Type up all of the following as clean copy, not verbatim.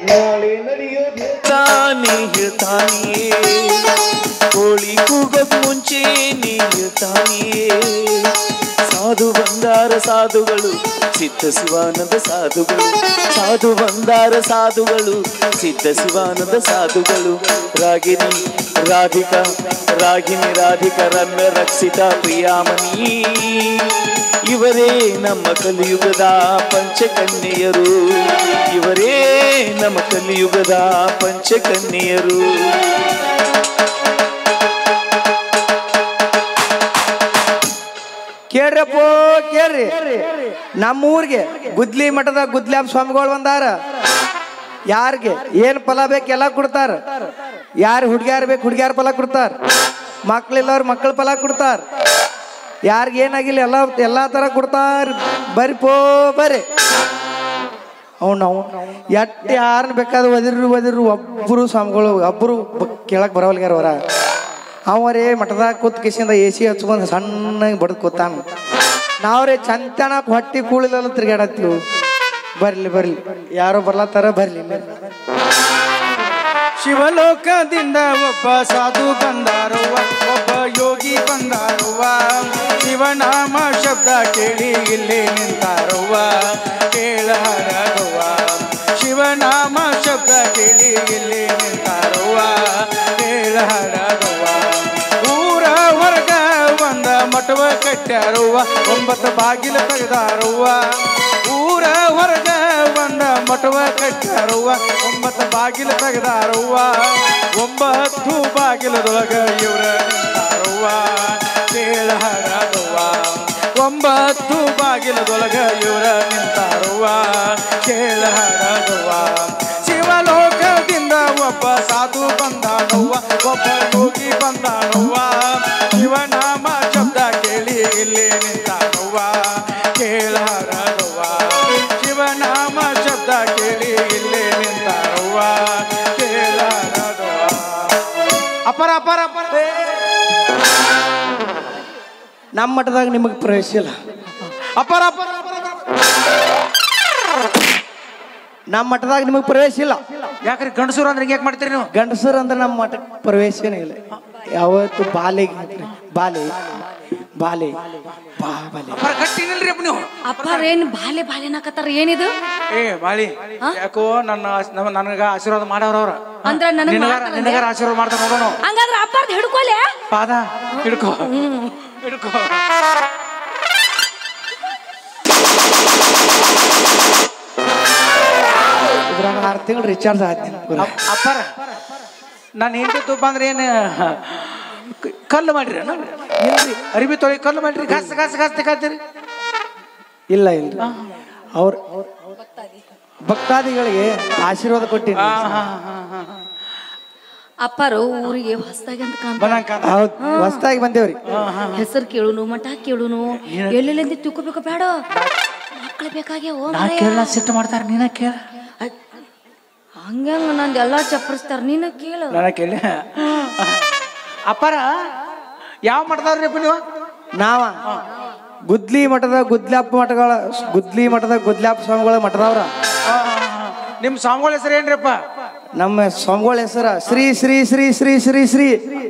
ನಾಳೆ ನಡೆಯೋದು ತಾನೇ ಹೇಳ್ತಾನೆಯೇ ಕೋಳಿ ಕೂಗೋಕ್ ಮುಂಚೆ ನೀ ಹೇಳ್ತಾನೆಯೇ ಸಾಧು ಬಂದಾರ ಸಾಧುಗಳು ಸಿದ್ಧ ಶಿವಾನಂದ ಸಾಧುಗಳು ಸಾಧು ಬಂದಾರ ಸಾಧುಗಳು ಸಿದ್ಧ ಶಿವಾನಂದ ಸಾಧುಗಳು ರಾಗಿಣಿ ರಾಧಿಕಾ ರಾಗಿಣಿ ರಾಧಿಕಾ ರಮ್ಯ ರಕ್ಷಿತಾ ಪ್ರಿಯಾಮಣಿ ಇವರೇ ನಮ್ಮ ಕಲಿಯುಗದ ಪಂಚಕನ್ಯೆಯರು ಇವರೇ ನಮ್ಮ ಕಲಿಯುಗದ ಪಂಚಕನ್ಯೆಯರು ಕೇಳ್ರಪ್ಪ ಕೇಳ್ರಿ ನಮ್ಮೂರ್ಗೆ ಗುದ್ಲಿ ಮಠದ ಗುದ್ಲ್ಯಾಪ್ ಸ್ವಾಮಿಗಳು ಬಂದಾರ ಯಾರಿಗೆ ಏನ್ ಫಲ ಬೇಕು ಎಲ್ಲ ಕೊಡ್ತಾರ ಯಾರು ಹುಡ್ಗ್ಯಾರ ಬೇಕು ಹುಡ್ಗ್ಯಾರ ಫಲ ಕೊಡ್ತಾರ ಮಕ್ಳಿಲ್ಲವ್ರ ಮಕ್ಕಳ ಫಲ ಕೊಡ್ತಾರ ಯಾರಿಗೆ ಏನಾಗಿಲ್ಲ ಎಲ್ಲಾ ತರ ಕೊಡ್ತಾರ ಬರ್ರಿ ಪೋ ಬರ್ರಿ ಅವ್ನು ಎಟ್ಟು ಯಾರನ್ನ ಬೇಕಾದ್ರೆ ಒದಿರು ಒಬ್ಬರು ಸ್ವಾಮಿಗಳು ಒಬ್ಬರು ಕೇಳಕ್ ಬರವಲ್ಗ್ಯಾರ ಅವರ ಅವರೇ ಮಠದಾಗ ಕೂತ್ ಕಿಸಿಂದ AC ಹಚ್ಕೊಂಡು ಸಣ್ಣಗೆ ಬಡ್ದು ಕೂತಾನ ನಾವ್ರೇ ಚಂತನಕ್ ಹೊಟ್ಟಿ ಕೂಳಿಲ್ಲ ತಿರ್ಗಾಡತ್ತೀವಿ ಬರ್ಲಿ ಯಾರೋ ಬರ್ಲತ್ತಾರ ಬರ್ಲಿ ಶಿವಲೋಕದಿಂದ ಒಬ್ಬ ಸಾಧು ಬಂದಾರುವ ಒಬ್ಬ ಯೋಗಿ ಬಂದಾರುವ ಶಿವನಾಮ ಶಬ್ದ ಕೇಳಿ ಇಲ್ಲಿ ನಿಂತಾರುವ ಕೇಳಹರಗುವ ಶಿವನಾಮ ಶಬ್ದ ಕೇಳಿ ಇಲ್ಲಿ ನಿಂತಾರುವ ಕೇಳಹರಗುವ ಊರ ಹೊರಗ ಬಂದ ಮಠವ ಕಟ್ಟಾರುವ 9 ಬಾಗಿಲು ತೆಗೆದಾರುವ ಊರ ಹೊರಗ ಬಂದ ಮಠವ ಕಟ್ಟಾರುವ 9 ಬಾಗಿಲು ತೆಗೆದಾರುವ 9 ಬಾಗಿಲದೊಳಗ ಇವರ ನಿಂತಾರುವ ಕೇಳಹರಗುವ 9 ಬಾಗಿಲದೊಳಗ ಇವರ ನಿಂತಾರುವ ಕೇಳಹರಗುವ ಶಿವಲೋಕದಿಂದ ಒಬ್ಬ ಸಾಧು ಬಂದಾನವ್ವ ಒಬ್ಬ ಯೋಗಿ ಬಂದಾನವ್ವ ಶಿವನಾಮ ಶಬ್ದ ಕೇಳಿ ಇಲ್ಲಿ ನಿಂತಾನವ್ವ ಕೇಳಹರಗುವ ಶಿವನಾಮ ಶಬ್ದ ಕೇಳಿ ಇಲ್ಲಿ ನಿಂತಾನವ್ವ ಕೇಳಹರಗುವ ಅಪರ ಅಪರ ಅಪರ ನಮ್ಮ ಮಠದಾಗ ನಿಮಗೆ ಪ್ರವೇಶ ಇಲ್ಲ ಅಪರ ಅಪರ ನಮ್ಮ ಮಠದಾಗ ನಿಮಗೆ ಪ್ರವೇಶ ಇಲ್ಲ ಯಾಕ್ರಿ ಗಂಡಸೂರು ಅಂದ್ರೆ ಯಾಕೆ ಮಾಡ್ತೀರಿ ನೀವು ಗಂಡಸರು ಅಂದ್ರೆ ನಮ್ಮ ಮಠಕ್ಕೆ ಪ್ರವೇಶನೇ ಇಲ್ಲ ಯಾವತ್ತು ಬಾಲೆ ಬಾಲೆ ಬಾಲೆ ಬಾಲೆ ಗಟ್ಟಿ ನಿಲ್ರಿ ಅಪ್ಪ ನೀವು ಅಪ್ಪಾರ ಏನ್ ಬಾಲೆ ಬಾಲೆ ನಾಕತ್ತಾರ ಏನಿದು ಏ ಬಾಳಿ ಯಾಕೋ ನನಗ ಆಶೀರ್ವಾದ ಮಾಡವ್ರವ್ರ ಅಂದ್ರ ನಿನಗಾರ ಆಶೀರ್ವಾದ ಮಾಡ್ತಾರ ನೋಡೋಣ ಹಂಗಾದ್ರ ಅಪ್ಪಾರ್ದ ಹಿಡ್ಕೊಲೆ ಪಾದ ಹಿಡ್ಕೋ ಹಿಡ್ಕೋ ಇದ್ರಾಗ 6 ತಿಂಗಳು ರಿಚಾರ್ಜ್ ಆಯ್ತು ಅಪ್ಪಾರ ನಾನು ಹೆಂಡತಿ ತುಪ್ಪ ಅಂದ್ರೆ ಏನು ಕಲ್ಲು ಮಾಡ್ರಿ ಅರಿಬಿ ತೊಳಿ ಕಲ್ಲು ಮಾಡ್ರಿ ಗಾಸ್ ತೆಗಾತೀರಿ ಇಲ್ಲ ಅವ್ರ ಭಕ್ತಾದಿಗಳಿಗೆ ಆಶೀರ್ವಾದ ಕೊಟ್ಟಿನಿ ಅಪ್ಪಾರು ಊರಿಗೆ ಹೊಸದಾಗಿ ಅಂತ ಹೌದು ಹೊಸದಾಗಿ ಬಂದೇವ್ರಿ ಹೆಸರು ಕೇಳುನು ಮಠ ಕೇಳುನು ಎಲ್ಲೆಲ್ಲಿಂದ ತಿಳ್ಕೊಬೇಕು ಬೇಡ ಮಕ್ಕಳು ಬೇಕಾಗ್ಯಾವ ಕೇಳ ಸಿಟ್ಟು ಮಾಡ್ತಾರ ನೀನ ಕೇಳ ಹಂಗ ನಂದು ಎಲ್ಲಾ ಚಪ್ಪರಿಸ್ತಾರ ನೀನ ಕೇಳು ನನ್ನ ಕೇಳಿ ಅಪ್ಪಾರ ಯಾವ ಮಠದವ್ರಿ ನೀವು ನಾವ ಗುದ್ಲಿ ಮಠದ ಗುದ್ಲಿ ಮಠದ ಗುದ್ಲ್ಯಾಪ ಸ್ವಾಮಿಗಳ ಮಠದವ್ರ ನಿಮ್ ಸ್ವಾಮಿಗಳ ಹೆಸರು ಏನ್ರಿಪ್ಪ ನಮ್ಮ ಸ್ವಾಮಿಗಳ ಹೆಸರ ಶ್ರೀ ಶ್ರೀ ಶ್ರೀ ಶ್ರೀ ಶ್ರೀ ಶ್ರೀ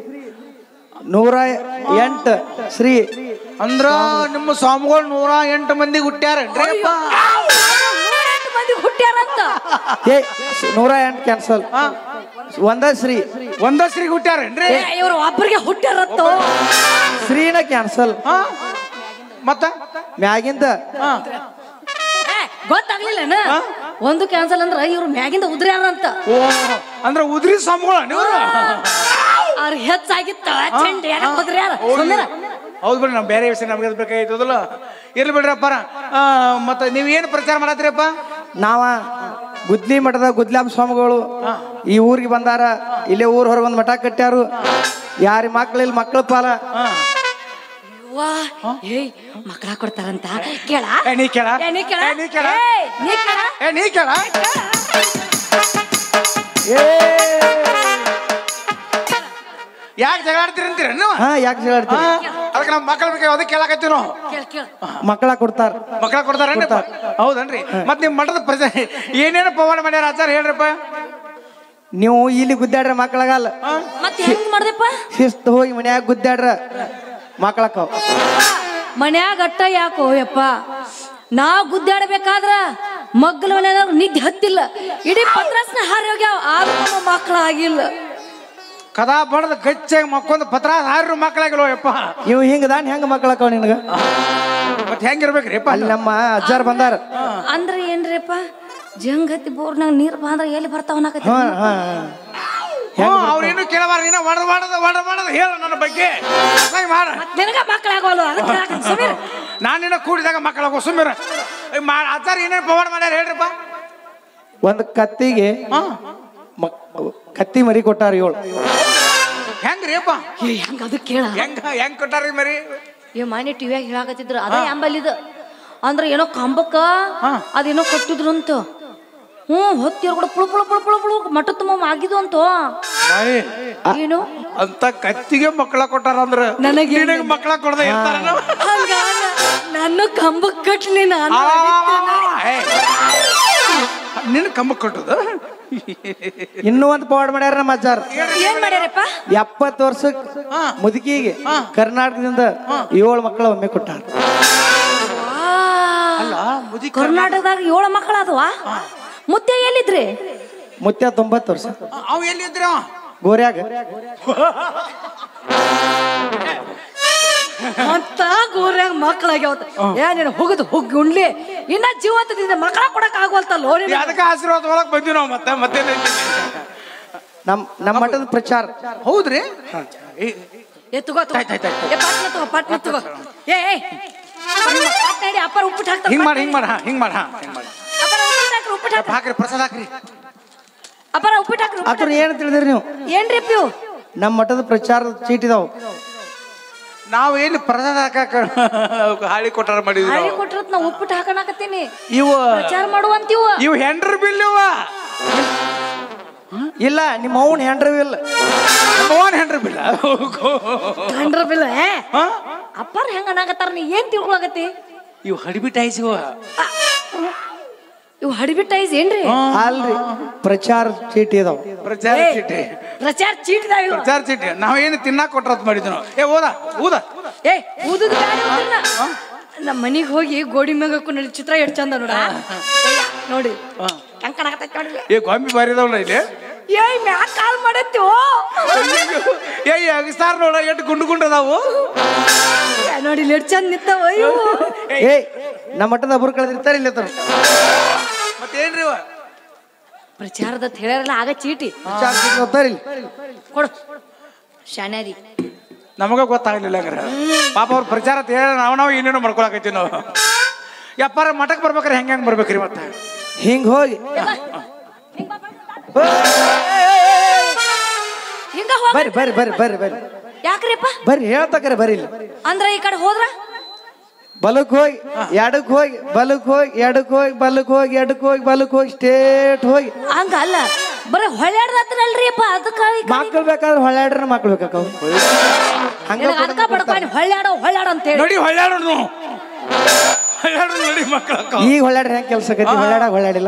108 ಶ್ರೀ ಅಂದ್ರ ನಿಮ್ಮ ಸ್ವಾಮಿಗಳು 108 ಮಂದಿ ಹುಟ್ಟ್ಯಾರನ್ರಿಪ್ಪ 108 ಮಂದಿ ಹುಟ್ಟ್ಯಾರಂತ 108 ಕ್ಯಾನ್ಸಲ್ ಒಂದ ಶ್ರೀ ಹುಟ್ಟ್ಯಾರನ್ರಿ ಇವ್ರು ಒಬ್ಬರಿಗೆ ಹುಟ್ಟ್ಯಾರತ್ತ ಶ್ರೀನ ಕ್ಯಾನ್ಸಲ್ ಮತ್ತ ಮ್ಯಾಗಿಂದ ಗೊತ್ತಾಗ್ಲಿಲ್ಲ ಒಂದು ಕ್ಯಾನ್ಸಲ್ ಅಂದ್ರ ಇವ್ರು ಮ್ಯಾಗಿಂದ ಉದ್ರ್ಯಾರಂತ ಅಂದ್ರ ಉದ್ರಿ ಸ್ವಾಮಿಗಳ ನೀವು ಅವ್ರ ಹೆಚ್ಚಾಗಿತ್ತ ಚಂಡಿ ಉದ್ರ್ಯಾರ ಹೌದು ಬಿಡ್ರಿ ನಾವು ಬೇರೆ ವಿಷಯ ನಮ್ಗೆ ಬೇಕಾಯ್ತದಲ್ಲ ಇರ್ಲಿ ಬಿಡ್ರಿ ಅಪ್ಪಾರ ಮತ್ತೆ ನೀವ್ ಏನ್ ಪ್ರಚಾರ ಮಾಡತ್ತೀರಪ್ಪ ನಾವ ಗುದ್ಲಿ ಮಠದ ಗುದ್ಲ್ಯಾಪ ಸ್ವಾಮಿಗಳು ಈ ಊರಿಗೆ ಬಂದಾರ ಇಲ್ಲೇ ಊರ್ ಹೊರಗೆ ಒಂದು ಮಠ ಕಟ್ಟ್ಯಾರು ಯಾರಿ ಮಕ್ಳಿಲ್ಲ ಮಕ್ಕಳ ಪಾಲ ಮಕ್ಕಳ ಕೊಡ್ತಾರಂತ ಕೇಳ ನೀ ಕೇಳ ಯಾಕೆ ಜಗಳ ಆಡ್ತೀರಿ ಅಂತೀರ ನೀವು ಯಾಕೆ ಜಗಳ ಆಡ್ತೀರಿ ಅದಕ್ಕೆ ನಮ್ಮ ಮಕ್ಕಳ ಬಗ್ಗೆ ಅದಕ್ಕೆ ಕೇಳಾಕತ್ತೀವಿ ನಾವು ಮಕ್ಕಳ ಕೊಡ್ತಾರ. ಮಕ್ಕಳ ಕೊಡ್ತಾರೇನ್ರಿ? ಹೌದನ್ರಿ. ಮತ್ ನಿಮ್ ಮಠದ ಏನೇನು ಪವಾಡ ಮಾಡ್ಯಾರ ಆಚಾರ ಹೇಳ್ರಪ್ಪ. ನೀವು ಇಲ್ಲಿ ಗುದ್ದಾಡ್ರ ಮಕ್ಕಳಾಗಲ್ಲ, ಮತ್ತೆ ಹೆಂಗ್ ಮಾಡ್ದಪ್ಪ? ಶಿಸ್ತು ಹೋಗಿ ಮನ್ಯಾಗ ಗುದ್ದಾಡ್ರ ಮಕ್ಕಳಕ್ಕ. ಮನ್ಯಾಗ ಅಟ್ಟ ಯಾಕೋ ಯಪ್ಪ, ನಾ ಗುದ್ದಾಡ್ಬೇಕಾದ್ರ ಮಗ್ಲ ಮನ್ಯಾಗ ನಿದ್ದೆ ಹತ್ತಿಲ್ಲ, ಇಡೀ ಪತ್ರಾಸ್ನ ಹಾರಿ ಹೋಗ್ಯಾವ, ಆದ್ರೂ ಮಕ್ಕಳ ಆಗಿಲ್ಲ. ಕದಾ ಬಡದ ಗಚ್ಚಾಗಿ ಮಕ್ಕೊಂದು ಪತ್ರ ಹಾರು ಮಕ್ಕಳಾಗಿಲ್ವ ಯಪ್ಪ. ಇವ್ ಹಿಂಗದಾನ್ ಹೆಂಗ ಮಕ್ಕಳಕ್ಕವ ನಿನಗ? ಮತ್ ಹೆಂಗಿರ್ಬೇಕ್ರಿ ಯಪ್ಪ? ಅಲ್ಲಿ ನಮ್ಮ ಅಜ್ಜಾರ್ ಬಂದಾರ. ಅಂದ್ರೆ ಏನ್ರಿಪ್ಪ, ಜಂಗತಿ ಬೋರ್ನಾಗ ನೀರ್ ಬಂದ್ರ ಎಲ್ಲಿ ಬರ್ತಾವ ಅನ್ನಕತ್ತಿ. ಅವ್ರೇನು ಕೇಳಬಾರ, ನೀನ ಒಡ ಹೇಳ ನನ್ನ ಬಗ್ಗೆ ಮಾಡ. ನಿನಗ ಮಕ್ಕಳಾಗೋಲ್ಲ, ನಾನಿನ್ನ ಕೂಡಿದಾಗ ಮಕ್ಕಳಾಗೋ ಸುಮ್ಮನೆ. ಆಚಾರ ಏನೇನು ಪವಾಡ ಮಾಡ್ಯಾರ ಹೇಳ್ರಪ್ಪ. ಒಂದ್ ಕತ್ತಿಗೆ ಕತ್ತಿ ಮರಿ ಕೊಟ್ಟಾರ 7. ಹೆಂಗ್ರಿ ಅಪ್ಪ? ಹೆಂಗ ಅದು ಕೇಳ, ಹೆಂಗ್ ಕೊಟ್ಟಾರಿ ಮರಿ? ಮನೆ ಟಿವಿಯಾಗ ಹೇಳಾಕತ್ತಿದ್ರು, ಅದ ಎಂಬಲ್ಲಿದ ಅಂದ್ರ ಏನೋ ಕಂಬಕ್ಕ ಅದೇನೋ ಕಟ್ಟಿದ್ರು ಅಂತ. ಹೊತ್ತಿರ್ ಕೂಡ ಪುಳು ಪುಳು ಪುಳು ಪುಳು ಪುಳು ಮಠ ತುಂಬ ಆಗಿದ್ದು ಅಂತ. ಏನು ಅಂತ ಕತ್ತಿಗೆ ಮಕ್ಕಳ ಕೊಟ್ಟಾರ ಅಂದ್ರ ನನಗೆ ಮಕ್ಕಳ ಕೊಡದ ಇರ್ತಾರ. ನನ್ನ ಕಂಬಕ್ ಕಟ್ಲಿ, ನಾನು ನಿನ್ನ ಕಂಬಕ್ ಕೊಟ್ಟದ. ಇನ್ನೂ ಒಂದ್ ಪವಾಡ ಮಾಡ್ಯಾರ ನಮ್ಮ ಅಜ್ಜಾರ್. ಏನ್ ಮಾಡ್ಯಾರಪ್ಪ? 70 ವರ್ಷಕ್ ಮುದುಕಿಗೆ ಕರ್ನಾಟಕದಿಂದ 7 ಮಕ್ಕಳ ಒಮ್ಮೆ ಕೊಟ್ಟಾರ. ಕರ್ನಾಟಕದಾಗ 7 ಮಕ್ಕಳ ಅದವ. ಮುತ್ತೆ ಎಲ್ಲಿದ್ರಿ? ಮುತ್ಯ 90 ವರ್ಷ. ಅವ್ ಎಲ್ಲಿದ್ರ? ಗೋರ್ಯಾಗ. ಮತ್ತ ಗೋರ್ಯಾಗ ಮಕ್ಕಳಾಗ್ಯಾವತ್ತ. ಏನೇನು ಹೋಗುದು ಹೋಗಿ ಉಣ್ಲಿ, ಇನ್ನ ಜೀವಂತದಿಂದ ಮಕ್ಕಳ ಕೊಡಕ್ ಆಗೋಲ್ತಲ್ಲ. ಅದಕ್ಕೆ ಆಶೀರ್ವಾದ ಒಳಗ್ ಬಂದಿವಿ ನಾವು. ಮತ್ತೆ ನಮ್ಮ ಮಠದ ಪ್ರಚಾರ. ಹೌದ್ರಿ? ಪಾಟ್ನ ತಗೋ. ಅಪ್ಪ ಉಪ್ಪಿಟ್ಟು ಹಾಕ್ತಾರೆ. ಹಿಂಗ್ ಮಾಡ ಹಾಕ್ರಿ, ಪ್ರಸಾದ ಹಾಕ್ರಿ. ಅಪ್ಪರ ಉಪ್ಪಿಟ್ಟು ಹಾಕ್ರಿ. ಅದ್ರ ಏನ್ ತಿಳಿದ್ರಿ ನೀವು? ಏನ್ರಿ ಪ್ಯೂ? ನಮ್ಮ ಮಠದ ಪ್ರಚಾರದ ಚೀಟ್ ಇದಾವ. ನಾವ್ ಎಲ್ಲಿ ಪ್ರಸಾದ ಹಾಕಕ ಹಾಳಿ ಕೊಟ್ಟಾರ ಮಾಡಿದ್ವಿ. ಹಾಳಿ ಕೊಟ್ರತ್ ನಾ ಉಪ್ಪಿಟ್ಟು ಹಾಕಣಕತ್ತೀನಿ. ಇವ ಪ್ರಚಾರ ಮಾಡುವಂತೀವ. ಇವ್ ಹೆಂಡ್ರ ಬಿಲ್ ಇವ. ಇಲ್ಲ, ನಿಮ್ಮ ಅವ್ನ ಹೆಂಡ್ರ ಬಿಲ್. ಓನ್ ಹೆಂಡ್ರ ಬಿಲ್. ಹೆಂಡ್ರ ಬಿಲ್ ಅಪ್ಪರ ಹೆಂಗ ಅನ್ನಾಕತ್ತಾರ, ನೀ ಏನ್ ತಿಳ್ಕೊಳಕತ್ತಿ? ಇವ್ ಹಡಿಬಿಟ್ಟಾಯ್ಸಿ ಇವ್ ಹಡಿಬಿಟ್ಟೈಸ್ ಏನ್ರಿ? ಅಲ್ರಿ, ಪ್ರಚಾರ ಚೀಟಿ ಇದಾವ. ಪ್ರಚಾರ ಚೀಟಿ. ಪ್ರಚಾರ ಚೀಟಿ ಪ್ರಚಾರ ಚೀಟಿ ನಾವೇನು ತಿನ್ನಾಕ ಕೊಟ್ರತ್ ಮಾಡಿದ್ವಿ ನಾವು. ಊದ ಊದುದ ನಮ್ಮ ಮನಿಗ್ ಹೋಗಿ ಗೋಡಿ ಮ್ಯಾಗ ನೋಡಿ ಚಿತ್ರ ಎಷ್ಟ್ ಚಂದ ನೋಡ ನೋಡಿ. ಗೊಂಬಿ ಬಾರಿದವಲ್ಲ ಇಲ್ಲಿ. ಮ್ಯಾಕ್ ಕಾಲ್ ಮಾಡತ್ತೀವೋ ಅಗಸ್ತಾರ ನೋಡ ಎಷ್ಟು ಗುಂಡು ಗುಂಡದಾವು ನೋಡಿ, ಇಲ್ಲಿ ಎಷ್ಟ್ ಚಂದ ನಿಂತಾವ. ನಮ್ಮ ಮಠದ ಒಬ್ರು ಕಳೆದಿರ್ತಾರೆ ಇಲ್ಲಿ. ಮತ್ತೇನ್ರಿ ಪ್ರಚಾರದ ಹೇಳ್ಯಾರಲ್ಲ ಆಗ ಚೀಟಿ ಕೊಡು. ಶಾನ್ಯಾರಿ ನಮಗ ಗೊತ್ತಾಗ್ಲಿಲ್ಲ. ಪಾಪ ಅವ್ರ ಪ್ರಚಾರ ಹೇಳ ನಾವು ಏನೇನೋ ಮಾಡ್ಕೊಳಕೈತಿ ನಾವು. ಯಪ್ಪಾರ ಮಠಕ್ ಬರ್ಬೇಕ್ರಿ ಹೆಂಗ್ ಬರ್ಬೇಕ್ರಿ? ಮತ್ತ ಹಿಂಗ್ ಹೋಗಿ ಬರ್ರಿ ಬರ್ರಿ ಬರ್ರಿ ಬರ್ರಿ ಬರ್ರಿ. ಯಾಕ್ರಿಪ್ಪ? ಬರ್ರಿ ಹೇಳ್ತಕ್ರೆ ಬರ್ರಿ. ಅಂದ್ರ ಈ ಕಡೆ ಹೋದ್ರ ಬಲಕ್ ಹೋಗಿ ಎಡಕ್ ಹೋಗಿ ಬಲಕ್ ಹೋಗಿ ಎಡಕ್ ಹೋಗಿ ಬಲಕ್ ಹೋಗಿ ಎಡಕ್ ಹೋಗಿ ಬಲಕ್ ಹೋಗಿ ಸ್ಟೇಟ್ ಹೋಗಿ. ಹಂಗ ಅಲ್ಲ, ಬರೀ ಹೊಳ್ಯಾಡ್ದಲ್ರಿ ಅಪ್ಪ. ಅದಕ್ಕ ಮಕ್ಳು ಬೇಕಾದ್ರೆ ಹೊಳ್ಯಾಡ್ರ ಮಕ್ಳು ಬೇಕಾಕ ಅದಕ್ಕ ಬಡ್ಕೊಂಡು ಹೊಳ್ಯಾಡೋ ಅಂತ ಹೇಳಿ ನೋಡಿ. ಹೊಳ್ಯಾಡೋಣ ನೋಡಿ ಮಕ್ಕಳ. ಈಗ ಹೊಳ್ಯಾಡ್ರ ಹೆಂಗ್ ಕೆಲ್ಸ ಆಕೈತಿ? ಹೊಳ್ಯಾಡಾಗ ಹೊಳ್ಯಾಡಿಲ್ಲ.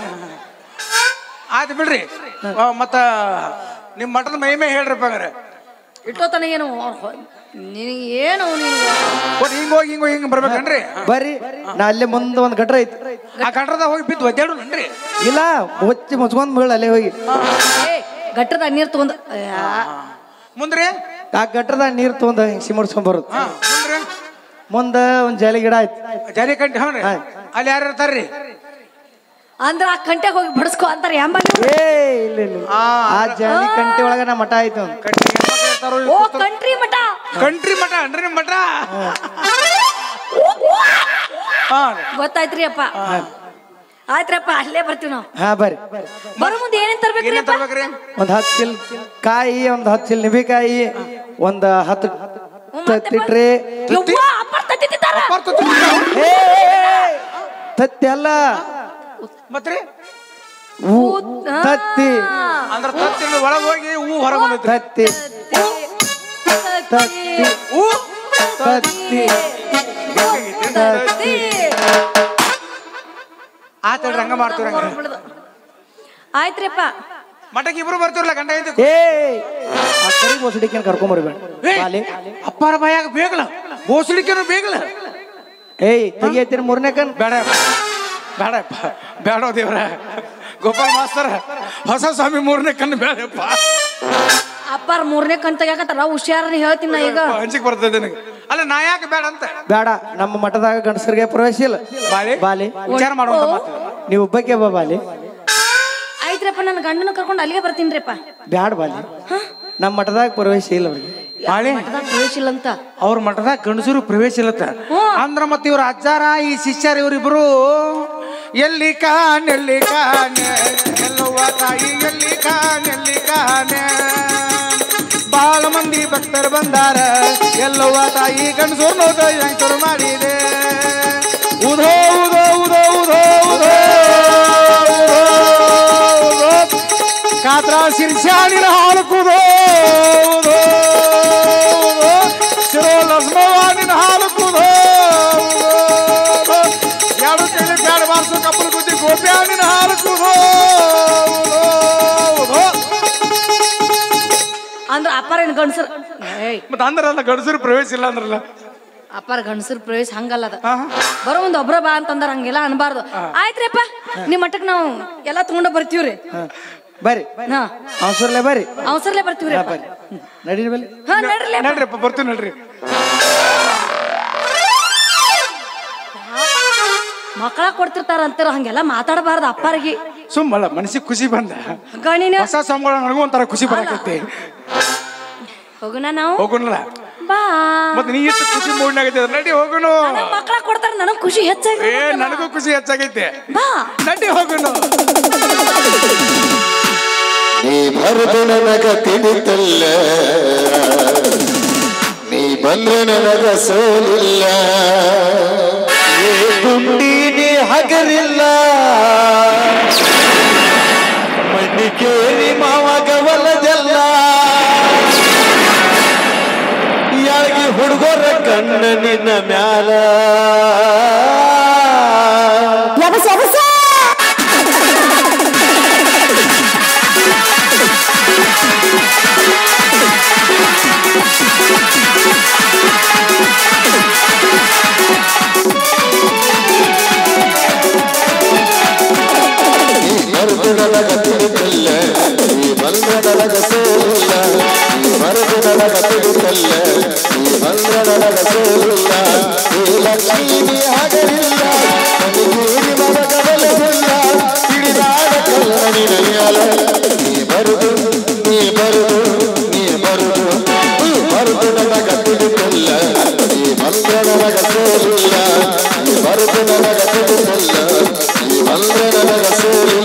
ಆಯ್ತು ಬಿಡ್ರಿ. ಮತ್ತ ನಿಮ್ ಮಠದ ಮಹಿಮೆ ಹೇಳ್ರಪ್ಪ. ಹಂಗಾರೆ ಇಟ್ಟೋತನ ಏನು ನಿನಗೆ ಏನು ಹಿಂಗ್ ಹೋಗಿ ಹಿಂಗ್ ಬರ್ಬೇಕನ್ರಿ? ಬರ್ರಿ, ನಾ ಅಲ್ಲೇ ಮುಂದೆ ಒಂದ್ ಗಟ್ರ ಐತಿ. ಆ ಗಟ್ರದಾಗ ಹೋಗಿ ಬಿದ್ದು ಒದ್ದಾಡೋಣನ್ರಿ? ಇಲ್ಲ, ಮುಚ್ಚಿ ಮುಚ್ಕೊಂಡ್ ಬೀಳ ಅಲ್ಲೇ ಹೋಗಿ. ಗಟ್ಟದ ನೀರ್ ತಗೊಂಡ್ ಮುಂದ್ರಿ ಆ ಗಟ್ರದ ನೀರ್ ತಗೊಂಡ ಹಿಂಗ್ ಸಿಮರ್ಸ್ಕೊಂಡ್ ಬರುತ್ತ. ಮುಂದ ಒಂದ್ ಜಾಲಿ ಗಿಡ ಆಯ್ತು. ಜಾಲಿ ಕಂಟಿ. ಹ್ಞೂ, ಅಲ್ಲಿ ಯಾರು ಇರ್ತಾರ್ರಿ? ಅಂದ್ರ ಆ ಕಂಟೆಗೆ ಹೋಗಿ ಬಡಸ್ಕೊ ಅಂತಾರ. ಇಲ್ಲ ಇಲ್ಲ, ಆ ಜಾಲಿ ಕಂಟಿ ಒಳಗ ನಾ ಮಠ ಆಯ್ತು. ಕಂಟ್ರಿ ಮಠ. ಕಂಟ್ರಿ ಮಠ ಅನ್ರಿ ನಿಮ್ ಮಠ? ಗೊತ್ತಾಯ್ತ್ರಿ ಅಪ್ಪ. ಆಯ್ತ್ರಪ್ಪ, ಅಲ್ಲೇ ಬರ್ತೀವಿ ನಾವು. ಹಾ ಬರ್ರಿ. ಬರೋ ಮುಂದೆ ಏನೇನ್ ತರ್ಬೇಕ್ರಿ? ಒಂದ್ 10 ಚೀಲ ಕಾಯಿ, ಒಂದ್ 10 ಚೀಲ ನಿಂಬೆಕಾಯಿ, ಒಂದ್ 10 ತತ್ತಿಟ್ರಿ. ತತ್ತಿ ಅಲ್ಲ ಮತ್ರಿ ತತ್ತಿ ಅಂದ್ರ ತತ್ತಿ ಒಳಗ ಹೋಗಿ ಹೂ ಹೊರಗೆ ಬಂದೈತಿ. ತತ್ತಿ ತತ್ತಿ ತತ್ತಿ ಆತಡ್ರಿ ಹಂಗ ಮಾಡ್ತೀವ್ರಿ ಹಂಗ ಆಯ್ತ್ರಿಪ್ಪ ಮಠಕ್ಕೆ ಇಬ್ರು ಬರ್ತೀವ್ರಲ್ಲ ಗಂಡ ಐತಿ ಏ ಆ ಕರಿ ಬೋಸಡಿಕೆ ಕರ್ಕೊಂಬರ್ಬೇಡ ಬಾಲೆ ಅಪ್ಪಾರ ಬಾಯಾಗ ಬೇಗಲ ಬೋಸಡಿಕೆನು ಬೇಗಲ ಏಯ್ ತೆಗಿಯತ್ತೀರಿ ಮೂರನೇ ಕಣ್ ಬೇಡ ಬೇಡಪ್ಪ ಬೇಡ ದೇವ್ರ ಗೋಪಾಲ್ ಮಾಸ್ತರ್ ಹೊಸ ಸ್ವಾಮಿ ಮೂರನೇ ಕಣ್ಣು ಬೇಡಪ್ಪ ಅಪ್ಪಾರ ಮೂರನೇ ಕಣ್ ತೆಗ್ಯಾಕತ್ತಾರ ಹುಷಾರನ್ನ ಹೇಳ್ತೀನಿ ನಾ ಈಗ ಹಂಚಿಗೆ ಬರ್ತದೆ ನನಗೆ ಅಲ್ಲ ನಾ ಯಾಕೆ ಬೇಡ ಅಂತ ಬೇಡ ನಮ್ಮ ಮಠದಾಗ ಗಂಡಸರಿಗೆ ಪ್ರವೇಶ ಇಲ್ಲ ಬಾಲಿ ಬಾಲೆ ವಿಚಾರ ಮಾಡುವಂತ ಮಾತು ನೀವು ಒಬ್ಬಕ್ಕೆ ಬಾ ಬಾಲೆ ಆಯ್ತ್ರಪ್ಪ ನನ್ನ ಗಂಡನ ಕರ್ಕೊಂಡು ಅಲ್ಲಿಗೆ ಬರ್ತೀನ್ರಿಪ್ಪ ಬ್ಯಾಡ ಬಾಲೆ ನಮ್ಮ ಮಠದಾಗ ಪ್ರವೇಶ ಇಲ್ಲ ಅವ್ರಿಗೆ ಬಾಳಿ ಮಠದಾಗ ಪ್ರವೇಶ ಇಲ್ಲ ಅಂತ ಅವ್ರ ಮಠದಾಗ ಗಂಡಸರು ಪ್ರವೇಶ ಇಲ್ಲತ್ತ ಅಂದ್ರ ಮತ್ತ ಇವ್ರ ಅಜ್ಜಾರ ಈ ಶಿಷ್ಯರ ಇವರಿಬ್ರು ಎಲ್ಲಿ ಕಾಣೆ ಎಲ್ಲವ್ವ ತಾಯಿ ಎಲ್ಲಿ ಕಾಣೆ ಬಾಳ ಮಂದಿ ಭಕ್ತರು ಬಂದಾರ ಎಲ್ಲವ್ವ ತಾಯಿ ಗಂಡಸರು ನೋಡ ಶಂಕರು ಮಾಡಿದೆ ಉಧೋ ಉಧೋ ಉಧೋ ಉಧೋ ಉಧೋ ಕಾತ್ರ ಶಿರ್ಷಾನಿನ ಹಾಲು ಕುದೋ ಉಧೋ ಶಿರೋ ಲಕ್ಷ್ಮವಾನಿನ ಹಾಲು ಕುದೋ ಎರಡು ಕೈಲಿ ಬ್ಯಾಡ ಬಾರ್ಸು ಕಪ್ಪಲು ಗುದ್ದಿ ಗೋಪ್ಯಾನಿನ ಹಾಲು ಕುದೋ ಅಂದ್ರ ಅಪ್ಪಾರ ಏನ್ ಗಂಡಸರ್ ಮತ್ತ ಅಂದ್ರಲ್ಲ ಗಂಡಸರು ಪ್ರವೇಶ ಇಲ್ಲ ಅಂದ್ರಲ್ಲ ಅಪ್ಪಾರ ಗಂಡಸರ್ ಪ್ರವೇಶ ಹಂಗಲ್ಲ ಅದ ಬರೋ ಒಂದ್ ಒಬ್ರ ಬಾ ಅಂತಂದ್ರ ಹಂಗೆಲ್ಲ ಅನ್ಬಾರ್ದು ಆಯ್ತ್ರಿಪ್ಪ ನಿಮ್ ಮಟ್ಟಕ್ ನಾವು ಎಲ್ಲಾ ತಗೊಂಡ ಬರ್ತೀವ್ರಿ ಬರ್ರಿ ಹಾ ಅವಸರಲೆ ಬರ್ರಿ ಅವಸರಲ್ಲೇ ಬರ್ತೀವ್ರಿ ಬರ್ರಿ ನಡೀರಿ ಬಲ್ಲಿ ಹಾ ನಡ್ರಲ್ಲ ನಡ್ರಿಪ್ಪ ಬರ್ತೀವಿ ನಡ್ರಿ ಮಕ್ಕಳ ಕೊಡ್ತಿರ್ತಾರ ಅಂತಾರ ಹಂಗೆಲ್ಲ ಮಾತಾಡಬಾರ್ದು ಅಪ್ಪಾರಿಗೆ ಸುಮ್ಮಲ್ಲ ಮನಸ್ಸಿಗೆ ಖುಷಿ ಬಂದ ಗಣಿನ ಹೊಸ ಸಂಬಳ ನನಗೂ ಒಂಥರ ಖುಷಿ ಬರಕತ್ತೆ ಹೋಗುಣ ನಾವು ಹೋಗುಣಲ್ಲ ಬಾ ಮತ್ತೆ ನೀ ಎಷ್ಟು ಖುಷಿ ಮೂಡ್ನಾಗೈತೆ ನಡಿ ಹೋಗುನು ಮಕ್ಕಳ ಕೊಡ್ತಾರ ನನಗ್ ಖುಷಿ ಹೆಚ್ಚಾಗಿ ಏ ನನಗೂ ಖುಷಿ ಹೆಚ್ಚಾಗೈತೆ ಬಾ ನಡಿ ಹೋಗುನು ನೀ ಬರೆದು ನನಗ ತಿಳಿತಲ್ಲ ನೀ ಬಂದ್ರೆ ನನಗ ಸೋಲಿಲ್ಲ ಗುಂಡಿ ನೀ ಹಗರಿಲ್ಲ ಮಣ್ಣಿಕೇರಿ ಮಾವಾಗ ಹೊಲದಲ್ಲ ಯಾಗಿ ಹುಡುಗರ ಕಣ್ಣ ನಿನ್ನ ಮ್ಯಾಲ ನನಗ ತಿಳಿತಲ್ಲ ಈ ಬಂದ್ರ ನನಗ ಸೋಲಿಲ್ಲ ಈ ಮರದ ನನಗ ತಿಳಿತಲ್ಲ ಈ ಬಂದ್ರ ನನಗ ಸೋಲಿಲ್ಲ ಈ ಲಕ್ಷ್ಮೀ ಹಗರಿಲ್ಲ ನನಗೇರಿ ಮನಗ ಬಲವಿಲ್ಲ ಹಿಡಿದಾಡ ಕಲ್ಲನಿನ ಮ್ಯಾಲ ನೀ ಬರುದು ನೀ ಬರುದು ನೀ ಬರುದು ಈ ಮರದ ನನಗ ತಿಳಿತಲ್ಲ ಈ ಬಂದ್ರ ನನಗ ಸೋಲಿಲ್ಲ ಈ ಮರದ ನನಗ ತಿಳಿತಲ್ಲ ಈ ಬಂದ್ರ ನನಗ ಸೋಲಿಲ್ಲ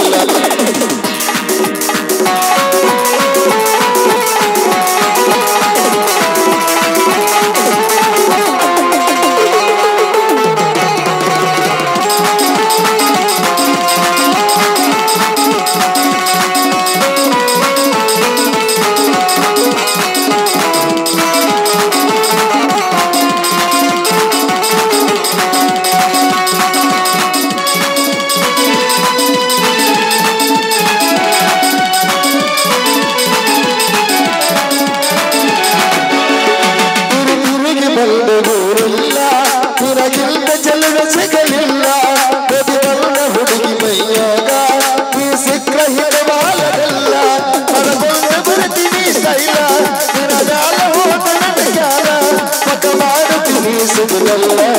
Subhanallah